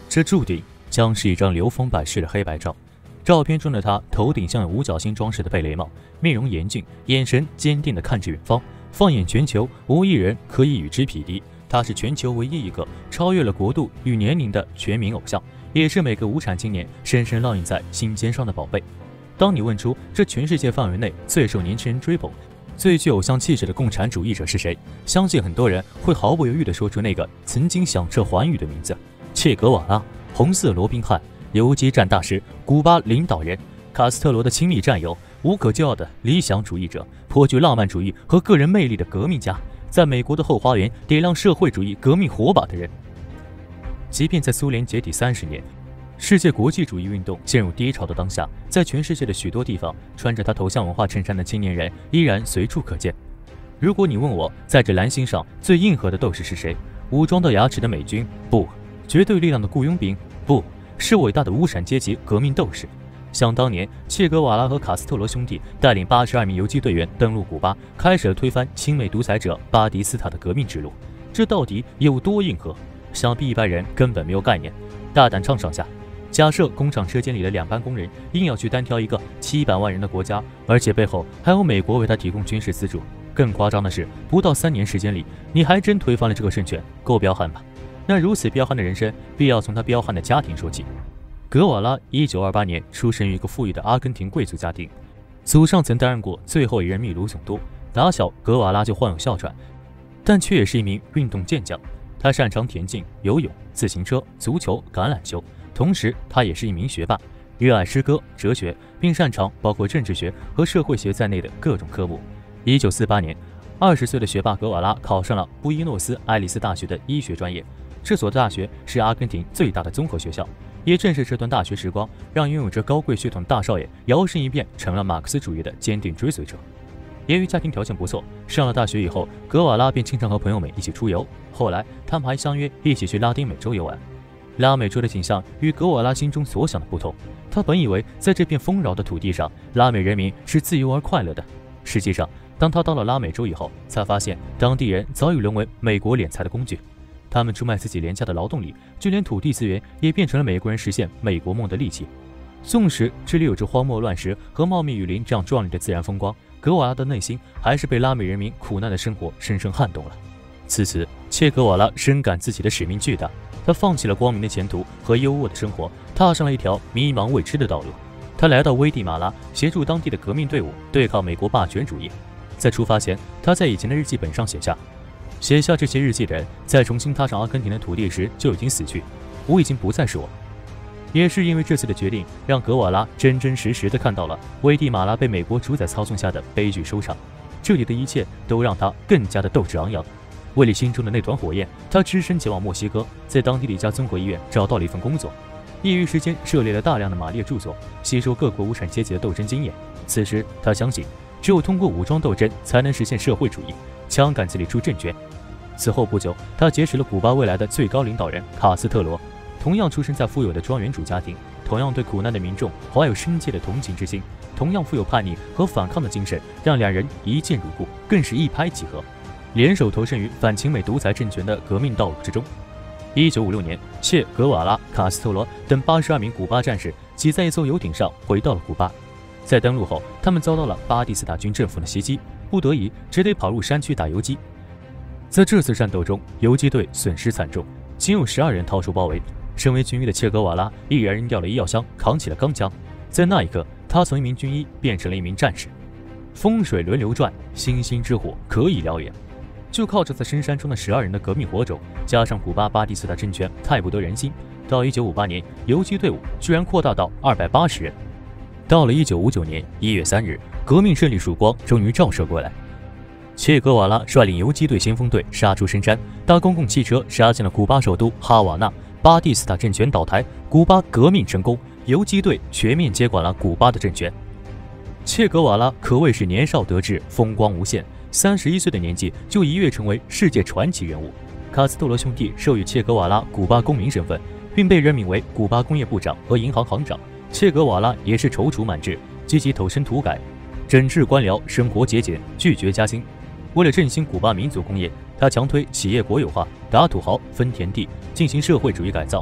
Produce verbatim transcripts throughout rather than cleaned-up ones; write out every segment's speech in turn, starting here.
这注定将是一张流风百世的黑白照。照片中的他，头顶像有五角星装饰的贝雷帽，面容严峻，眼神坚定地看着远方。放眼全球，无一人可以与之匹敌。他是全球唯一一个超越了国度与年龄的全民偶像，也是每个无产青年深深烙印在心尖上的宝贝。当你问出这全世界范围内最受年轻人追捧、最具偶像气质的共产主义者是谁，相信很多人会毫不犹豫地说出那个曾经响彻寰宇的名字——切格瓦拉，红色罗宾汉，游击战大师，古巴领导人，卡斯特罗的亲密战友，无可救药的理想主义者，颇具浪漫主义和个人魅力的革命家，在美国的后花园点亮社会主义革命火把的人。即便在苏联解体三十年，世界国际主义运动陷入低潮的当下，在全世界的许多地方，穿着他头像文化衬衫的青年人依然随处可见。如果你问我，在这蓝星上最硬核的斗士是谁？武装到牙齿的美军？不。绝对力量的雇佣兵？不。是伟大的无产阶级革命斗士。想当年，切格瓦拉和卡斯特罗兄弟带领八十二名游击队员登陆古巴，开始了推翻亲美独裁者巴蒂斯塔的革命之路。这到底有多硬核？想必一般人根本没有概念。大胆畅想下，假设工厂车间里的两班工人硬要去单挑一个七百万人的国家，而且背后还有美国为他提供军事资助。更夸张的是，不到三年时间里，你还真推翻了这个政权，够彪悍吧？那如此彪悍的人生，必要从他彪悍的家庭说起。格瓦拉一九二八年出生于一个富裕的阿根廷贵族家庭，祖上曾担任过最后一任秘鲁总督。打小格瓦拉就患有哮喘，但却也是一名运动健将。他擅长田径、游泳、自行车、足球、橄榄球，同时他也是一名学霸，热爱诗歌、哲学，并擅长包括政治学和社会学在内的各种科目。一九四八年，二十岁的学霸格瓦拉考上了布宜诺斯艾利斯大学的医学专业。这所大学是阿根廷最大的综合学校，也正是这段大学时光，让拥有着高贵血统的大少爷摇身一变成了马克思主义的坚定追随者。由于家庭条件不错，上了大学以后，格瓦拉便经常和朋友们一起出游。后来，他们还相约一起去拉丁美洲游玩。拉美洲的景象与格瓦拉心中所想的不同。他本以为在这片丰饶的土地上，拉美人民是自由而快乐的。实际上，当他到了拉美洲以后，才发现当地人早已沦为美国敛财的工具。他们出卖自己廉价的劳动力，就连土地资源也变成了美国人实现美国梦的利器。纵使这里有着荒漠乱石和茂密雨林这样壮丽的自然风光，格瓦拉的内心还是被拉美人民苦难的生活深深撼动了。自此，切格瓦拉深感自己的使命巨大，他放弃了光明的前途和优渥的生活，踏上了一条迷茫未知的道路。他来到危地马拉，协助当地的革命队伍对抗美国霸权主义。在出发前，他在以前的日记本上写下：写下这些日记的人，在重新踏上阿根廷的土地时就已经死去，我已经不再是我。也是因为这次的决定，让格瓦拉真真实实地看到了危地马拉被美国主宰操纵下的悲剧收场。这里的一切都让他更加的斗志昂扬。为了心中的那团火焰，他只身前往墨西哥，在当地的一家综合医院找到了一份工作。业余时间涉猎了大量的马列著作，吸收各国无产阶级的斗争经验。此时他相信，只有通过武装斗争才能实现社会主义，枪杆子里出政权。此后不久，他结识了古巴未来的最高领导人卡斯特罗，同样出生在富有的庄园主家庭，同样对苦难的民众怀有深切的同情之心，同样富有叛逆和反抗的精神，让两人一见如故，更是一拍即合，联手投身于反亲美独裁政权的革命道路之中。一九五六年，切格瓦拉、卡斯特罗等八十二名古巴战士挤在一艘游艇上回到了古巴。在登陆后，他们遭到了巴蒂斯塔军政府的袭击，不得已只得跑入山区打游击。在这次战斗中，游击队损失惨重，仅有十二人逃出包围。身为军医的切格瓦拉毅然扔掉了医药箱，扛起了钢枪。在那一刻，他从一名军医变成了一名战士。风水轮流转，星星之火可以燎原。就靠着在深山中的十二人的革命火种，加上古巴巴蒂斯塔政权太不得人心，到一九五八年，游击队伍居然扩大到二百八十人。到了一九五九年一月三日，革命胜利曙光终于照射过来。切格瓦拉率领游击队先锋队杀出深山，搭公共汽车杀进了古巴首都哈瓦那。巴蒂斯塔政权倒台，古巴革命成功，游击队全面接管了古巴的政权。切格瓦拉可谓是年少得志，风光无限，三十一岁的年纪就一跃成为世界传奇人物。卡斯特罗兄弟授予切格瓦拉古巴公民身份，并被任命为古巴工业部长和银行行长。切格瓦拉也是踌躇满志，积极投身土改，整治官僚，生活节俭，拒绝加薪。为了振兴古巴民族工业，他强推企业国有化，打土豪分田地，进行社会主义改造。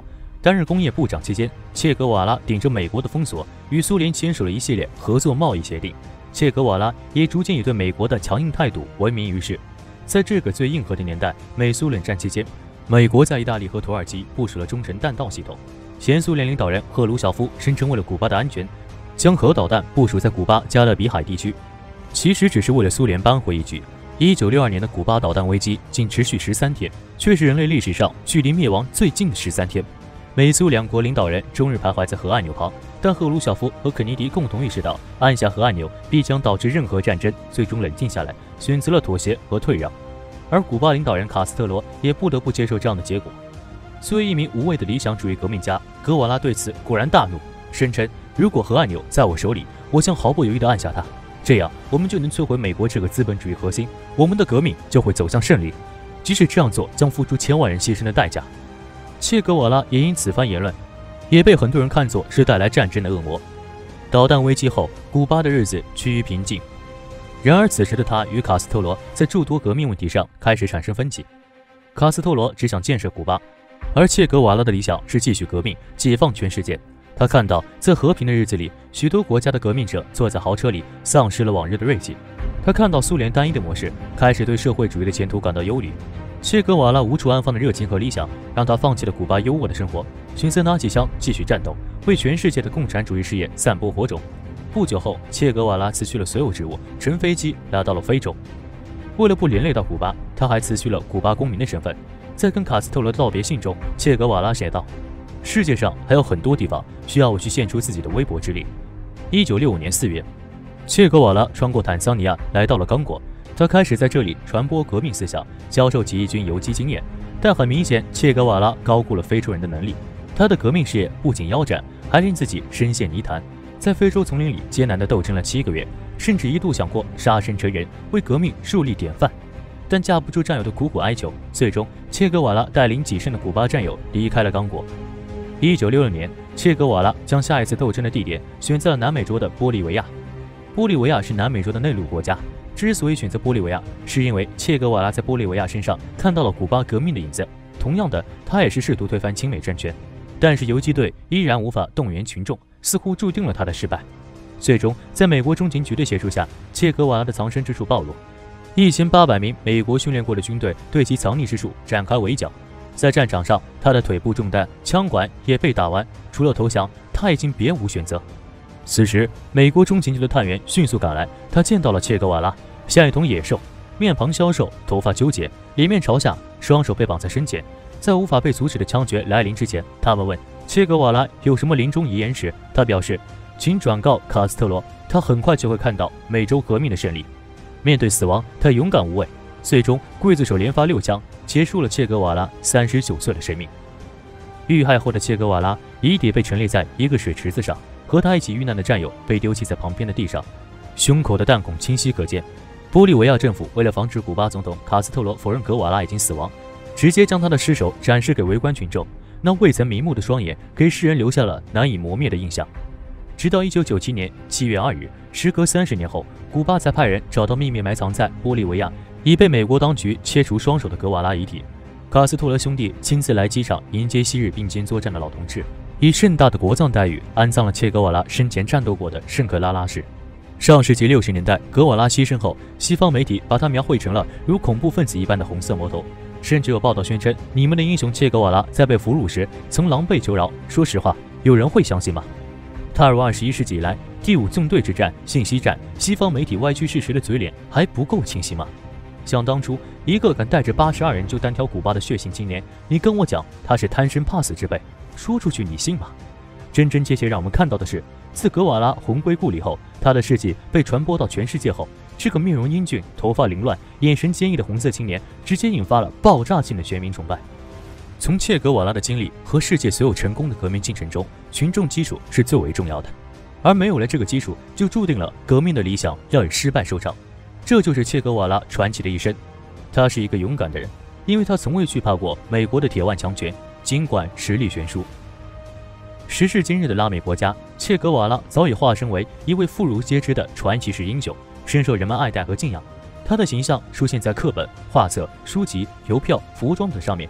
担任工业部长期间，切格瓦拉顶着美国的封锁，与苏联签署了一系列合作贸易协定。切格瓦拉也逐渐以对美国的强硬态度闻名于世。在这个最硬核的年代，美苏冷战期间，美国在意大利和土耳其部署了中程弹道系统。前苏联领导人赫鲁晓夫声称，为了古巴的安全，将核导弹部署在古巴加勒比海地区，其实只是为了苏联扳回一局。一九六二年的古巴导弹危机仅持续十三天，却是人类历史上距离灭亡最近的十三天。美苏两国领导人终日徘徊在核按钮旁，但赫鲁晓夫和肯尼迪共同意识到按下核按钮必将导致任何战争，最终冷静下来，选择了妥协和退让。而古巴领导人卡斯特罗也不得不接受这样的结果。作为一名无畏的理想主义革命家，格瓦拉对此果然大怒，声称如果核按钮在我手里，我将毫不犹豫地按下它，这样我们就能摧毁美国这个资本主义核心，我们的革命就会走向胜利，即使这样做将付出千万人牺牲的代价。切格瓦拉也因此番言论，也被很多人看作是带来战争的恶魔。导弹危机后，古巴的日子趋于平静。然而此时的他与卡斯特罗在诸多革命问题上开始产生分歧。卡斯特罗只想建设古巴，而切格瓦拉的理想是继续革命，解放全世界。他看到在和平的日子里，许多国家的革命者坐在豪车里，丧失了往日的锐气。他看到苏联单一的模式，开始对社会主义的前途感到忧虑。切格瓦拉无处安放的热情和理想，让他放弃了古巴优渥的生活，选择拿起枪继续战斗，为全世界的共产主义事业散播火种。不久后，切格瓦拉辞去了所有职务，乘飞机来到了非洲。为了不连累到古巴，他还辞去了古巴公民的身份。在跟卡斯特罗的道别信中，切格瓦拉写道：“世界上还有很多地方需要我去献出自己的微薄之力。”一九六五年四月，切格瓦拉穿过坦桑尼亚，来到了刚果。他开始在这里传播革命思想，教授起义军游击经验。但很明显，切格瓦拉高估了非洲人的能力。他的革命事业不仅腰斩，还令自己深陷泥潭，在非洲丛林里艰难地斗争了七个月，甚至一度想过杀身成仁，为革命树立典范。但架不住战友的苦苦哀求，最终切格瓦拉带领仅剩的古巴战友离开了刚果。一九六六年，切格瓦拉将下一次斗争的地点选在了南美洲的玻利维亚。玻利维亚是南美洲的内陆国家。之所以选择玻利维亚，是因为切格瓦拉在玻利维亚身上看到了古巴革命的影子。同样的，他也是试图推翻亲美政权，但是游击队依然无法动员群众，似乎注定了他的失败。最终，在美国中情局的协助下，切格瓦拉的藏身之处暴露，一千八百名美国训练过的军队对其藏匿之处展开围剿。在战场上，他的腿部中弹，枪管也被打弯，除了投降，他已经别无选择。此时，美国中情局的探员迅速赶来，他见到了切格瓦拉，像一头野兽，面庞消瘦，头发纠结，脸面朝下，双手被绑在身前。在无法被阻止的枪决来临之前，他们问切格瓦拉有什么临终遗言时，他表示：“请转告卡斯特罗，他很快就会看到美洲革命的胜利。”面对死亡，他勇敢无畏。最终，刽子手连发六枪，结束了切格瓦拉三十九岁的生命。遇害后的切格瓦拉遗体被陈列在一个水池子上。和他一起遇难的战友被丢弃在旁边的地上，胸口的弹孔清晰可见。玻利维亚政府为了防止古巴总统卡斯特罗否认格瓦拉已经死亡，直接将他的尸首展示给围观群众。那未曾瞑目的双眼给世人留下了难以磨灭的印象。直到一九九七年七月二日，时隔三十年后，古巴才派人找到秘密埋藏在玻利维亚已被美国当局切除双手的格瓦拉遗体。卡斯特罗兄弟亲自来机场迎接昔日并肩作战的老同志，以盛大的国葬待遇安葬了切格瓦拉生前战斗过的圣克拉拉市。上世纪六十年代，格瓦拉牺牲后，西方媒体把他描绘成了如恐怖分子一般的红色魔头，甚至有报道宣称，你们的英雄切格瓦拉在被俘虏时曾狼狈求饶。说实话，有人会相信吗？踏入二十一世纪以来，第五纵队之战、信息战，西方媒体歪曲事实的嘴脸还不够清晰吗？想当初，一个敢带着八十二人就单挑古巴的血性青年，你跟我讲他是贪生怕死之辈，说出去你信吗？真真切切让我们看到的是，自格瓦拉魂归故里后，他的事迹被传播到全世界后，这个面容英俊、头发凌乱、眼神坚毅的红色青年，直接引发了爆炸性的全民崇拜。从切格瓦拉的经历和世界所有成功的革命进程中，群众基础是最为重要的，而没有了这个基础，就注定了革命的理想要以失败收场。这就是切格瓦拉传奇的一生。他是一个勇敢的人，因为他从未惧怕过美国的铁腕强权，尽管实力悬殊。时至今日的拉美国家，切格瓦拉早已化身为一位妇孺皆知的传奇式英雄，深受人们爱戴和敬仰。他的形象出现在课本、画册、书籍、邮票、服装等上面，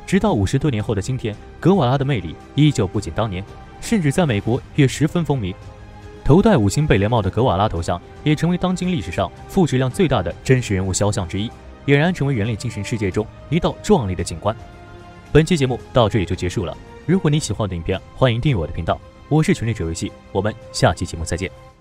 直到五十多年后的今天，格瓦拉的魅力依旧不减当年，甚至在美国也十分风靡。头戴五星贝雷帽的格瓦拉头像也成为当今历史上复制量最大的真实人物肖像之一，俨然成为人类精神世界中一道壮丽的景观。本期节目到这里就结束了，如果你喜欢我的影片，欢迎订阅我的频道。我是全力者游戏，我们下期节目再见。